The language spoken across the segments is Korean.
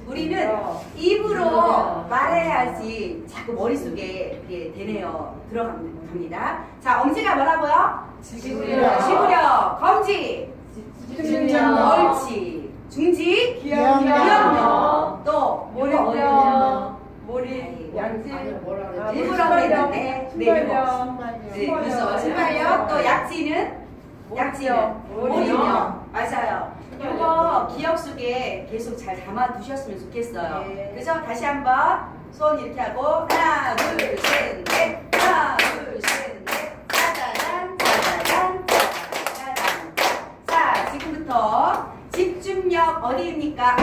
우리는 입으로 말해야지 자꾸 머릿속에 이게 되네요. 들어갑니다. 자, 엄지가 뭐라고요? 지구력. 지구력. 검지. 집중력. 옳지. 중지. 기억력. 또 몰입력. 양지. 일부러 일부러 했는데. 순발력. 네, 그래서 순발력. 또 약지는 몰입력. 맞아요. 이거 기억 속에 계속 잘 담아 두셨으면 좋겠어요. 네. 그죠? 다시 한번 손 이렇게 하고 하나, 둘, 셋, 넷. 하나, 둘, 셋, 넷. 짜자잔, 짜자잔, 짜자잔. 자, 지금부터 집중력 어디입니까?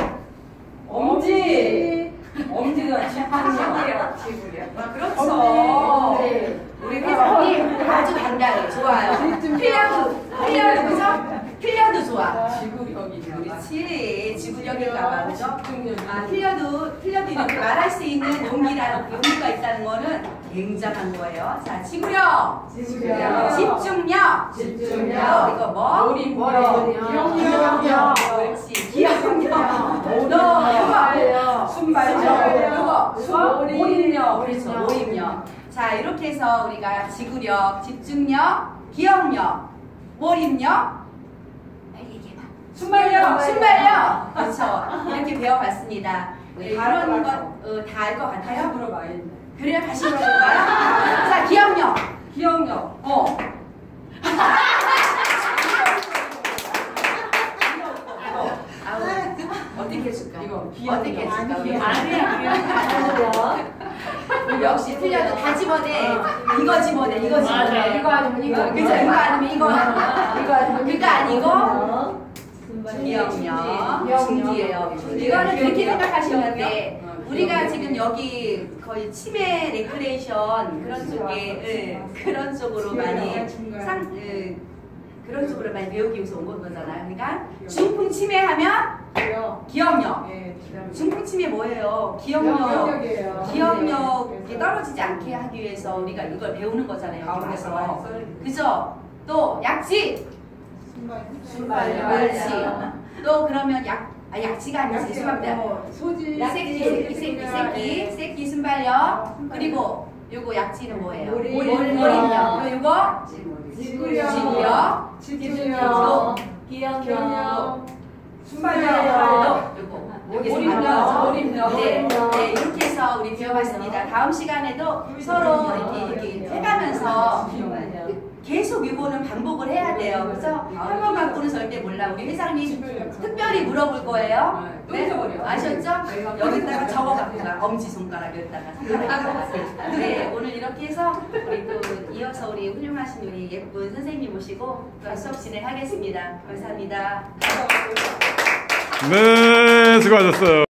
엄지. 엄지가 집중력. 아, 그렇죠. 우리 회장님 아주 당당해. 좋아요. 필려도 그죠? 필려도 좋아. 지구력이 그렇지. 지구력일까봐 그죠? 필려도 이렇게 말할 수 있는 용기가 있다는 거는 굉장한 거예요. 자, 지구력, 집중력, 이거 뭐? 기억력. 그렇지. 기억력. 너 순발력. 이거 몰입력. 그렇죠. 몰입력. 자, 이렇게 해서 우리가 지구력, 집중력, 기억력, 몰입력, 순발력. 그렇죠. 이렇게 배워봤습니다. 이런 것 다 알 것 같아요? 물어봐야겠네. 그래야 다시 물어볼까요? 자, 기억력. 어떻게 해줄까? 어떻게 해줄까? 역시 틀려도 다 집어내. 이거 집어내. 이거 집어내. 이거 아니면 이거. 그죠? 이거 아니면 이거. 그거 아니고 기억력. 중기예요. 이거는 그렇게 생각하시면 돼. 우리가 지금 여기 거의 치매 레크레이션 그런 쪽으로 많이 그런 쪽으로 많이 배우기 위해서 온 거잖아요. 그러니까 중풍 치매하면 기억력. 중풍 치매 뭐예요? 기억력이 떨어지지 않게 하기 위해서 우리가 이걸 배우는 거잖아요. 여기 와서. 그죠? 또 약지. 순발력. 또 그러면 약지가 아니라 죄송합니다. 새끼 순발력. 그리고 요거 약지는 뭐예요? 몰입력. 요거 지구력. 집중력. 기억력. 순발력. 몰입력. 네, 이렇게 해서 우리 배워봤습니다. 다음 시간에도 서로 이렇게 해가면서 계속 이거는 반복을 해야 돼요. 그래서 한 번 갖고는 절대 몰라. 우리 회장님 특별히 물어볼 거예요. 네? 아셨죠? 여기다가 적어갑니다. 엄지손가락 여기다가 손가락. 네, 오늘 이렇게 해서 우리 또 이어서 우리 훌륭하신 우리 예쁜 선생님 모시고 수업 진행하겠습니다. 감사합니다. 네, 수고하셨어요.